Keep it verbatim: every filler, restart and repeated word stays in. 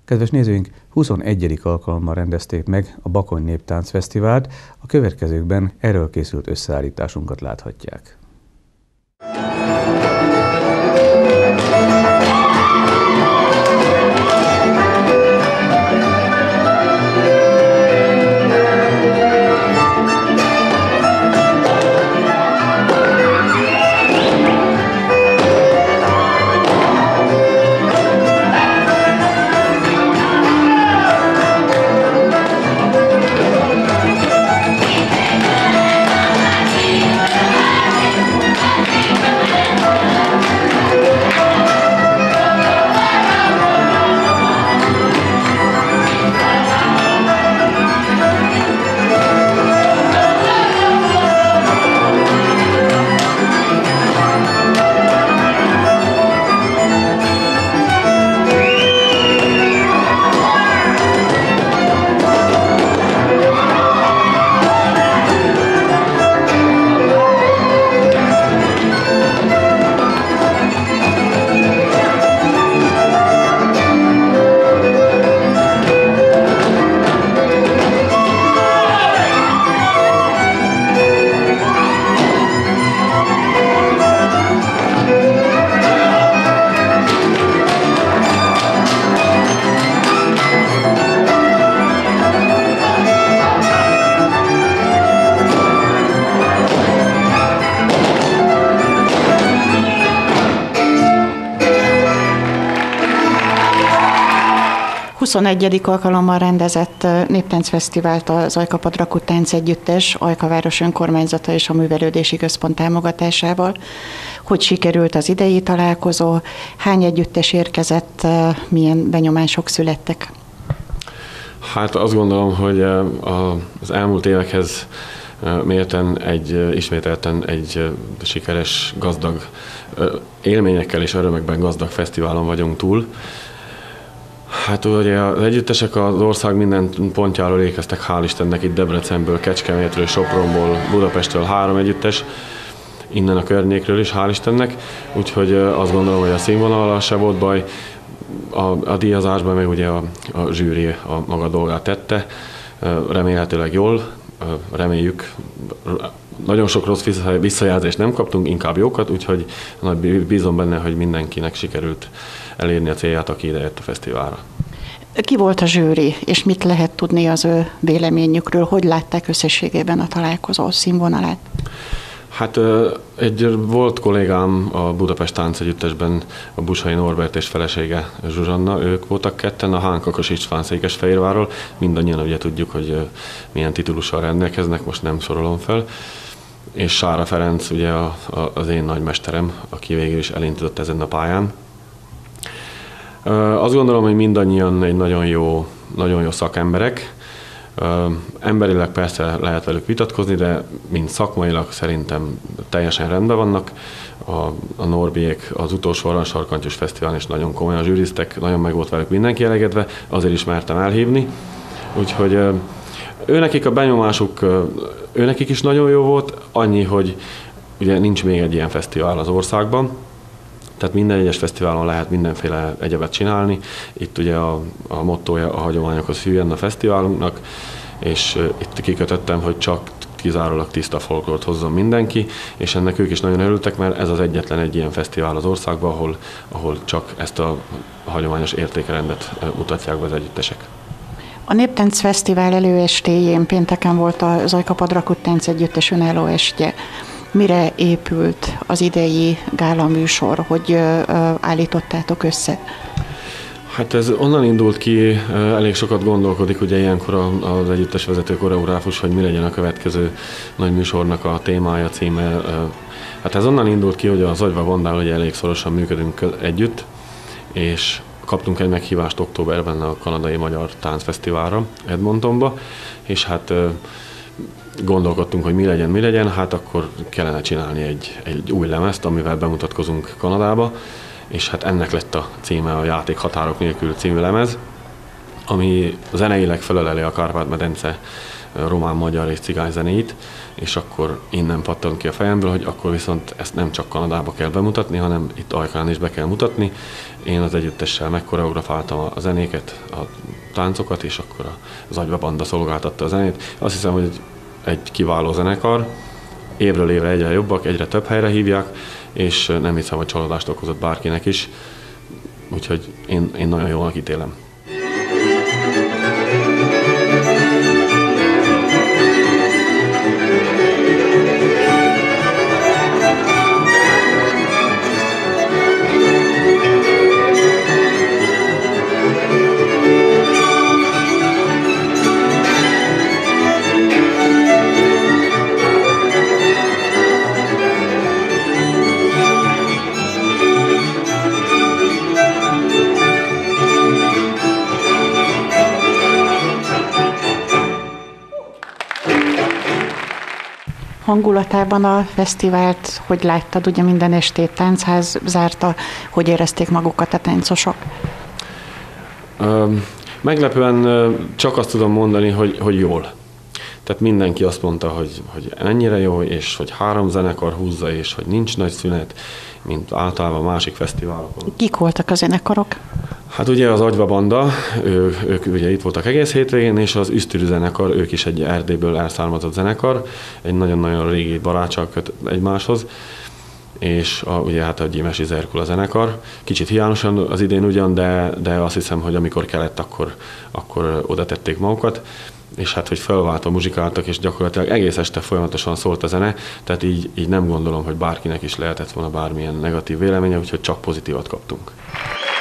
Kedves nézőink, huszonegyedik alkalommal rendezték meg a Bakony Néptánc Fesztivált, a következőkben erről készült összeállításunkat láthatják. huszonegyedik alkalommal rendezett Néptáncfesztivált az Ajkapad Rakut Tánc Együttes, Ajka város önkormányzata és a Művelődési Központ támogatásával. Hogy sikerült az idei találkozó, hány együttes érkezett, milyen benyomások születtek? Hát azt gondolom, hogy az elmúlt évekhez mérten egy, ismételten egy sikeres, gazdag élményekkel és örömekben gazdag fesztiválon vagyunk túl. Hát ugye az együttesek az ország minden pontjáról érkeztek, hál' Istennek, itt Debrecenből, Kecskemétről, Sopronból, Budapestről három együttes, innen a környékről is, hál' Istennek, úgyhogy azt gondolom, hogy a színvonallal se volt baj, a, a díjazásban meg ugye a, a zsűri a maga dolgát tette, remélhetőleg jól, reméljük, nagyon sok rossz visszajelzést nem kaptunk, inkább jókat, úgyhogy nagy bízom benne, hogy mindenkinek sikerült elérni a célját, aki ide jött a fesztiválra. Ki volt a zsűri, és mit lehet tudni az ő véleményükről? Hogy látták összességében a találkozó színvonalát? Hát egy volt kollégám a Budapest Tánc Együttesben, a Bushai Norbert és felesége Zsuzsanna, ők voltak ketten, a Hán Kakas István Székesfehérvárról, mindannyian ugye tudjuk, hogy milyen titulussal rendelkeznek, most nem sorolom fel, és Sára Ferenc ugye a, a, az én nagymesterem, aki végül is elindított ezen a pályán. Azt gondolom, hogy mindannyian egy nagyon jó, nagyon jó szakemberek. Emberileg persze lehet velük vitatkozni, de mind szakmailag szerintem teljesen rendben vannak. A, a Norbiék az utolsó Aranysarkantyús Fesztiválon is nagyon komolyan zsűriztek, nagyon meg volt velük mindenki elégedve, azért is mertem elhívni. Úgyhogy őnekik a benyomásuk, őnekik is nagyon jó volt, annyi, hogy ugye nincs még egy ilyen fesztivál az országban, tehát minden egyes fesztiválon lehet mindenféle egyebet csinálni. Itt ugye a, a mottója a hagyományokhoz hűen a fesztiválunknak, és uh, itt kikötöttem, hogy csak kizárólag tiszta folklort hozzon mindenki, és ennek ők is nagyon örültek, mert ez az egyetlen egy ilyen fesztivál az országban, ahol, ahol csak ezt a hagyományos értékrendet uh, mutatják be az együttesek. A Néptánc Fesztivál előestéjén pénteken volt az Ajkapad Rakut Tánc Együttes önálló estje. Mire épült az idei gála műsor, hogy állítottátok össze? Hát ez onnan indult ki, elég sokat gondolkodik ugye ilyenkor az együttes vezető koreográfus, hogy mi legyen a következő nagy műsornak a témája, címe. Hát ez onnan indult ki, hogy az Agyva Vandál ugye elég szorosan működünk együtt, és kaptunk egy meghívást októberben a kanadai magyar táncfesztiválra Edmontonba, és hát gondolkodtunk, hogy mi legyen, mi legyen, hát akkor kellene csinálni egy, egy új lemezt, amivel bemutatkozunk Kanadába, és hát ennek lett a címe a Játék határok nélkül című lemez, ami zeneileg feleleli a Kárpát-medence román, magyar és cigány zenéit, és akkor innen pattant ki a fejemből, hogy akkor viszont ezt nem csak Kanadába kell bemutatni, hanem itt Ajkán is be kell mutatni. Én az együttessel megkoreografáltam a zenéket, a táncokat, és akkor az Agyva Banda szolgáltatta a zenét. Azt hiszem, hogy egy kiváló zenekar, évről évre egyre jobbak, egyre több helyre hívják, és nem hiszem, hogy csalódást okozott bárkinek is, úgyhogy én, én nagyon jól ítélem. Hangulatában a fesztivált, hogy láttad, ugye minden estét táncház zárta, hogy érezték magukat a táncosok? Meglepően csak azt tudom mondani, hogy, hogy jól. Tehát mindenki azt mondta, hogy, hogy ennyire jó, és hogy három zenekar húzza, és hogy nincs nagy szünet, mint általában másik fesztiválokon. Kik voltak a zenekarok? Hát ugye az Agyva Banda, ő, ők ugye itt voltak egész hétvégén, és az Üsztürű zenekar, ők is egy Erdélyből elszármazott zenekar, egy nagyon-nagyon régi barátság köt egymáshoz, és a, ugye hát a Gyimesi Zerkula zenekar. Kicsit hiányosan az idén ugyan, de, de azt hiszem, hogy amikor kellett, akkor, akkor oda tették magukat, és hát, hogy felváltva muzsikáltak, és gyakorlatilag egész este folyamatosan szólt a zene, tehát így, így nem gondolom, hogy bárkinek is lehetett volna bármilyen negatív véleménye, úgyhogy csak pozitívat kaptunk.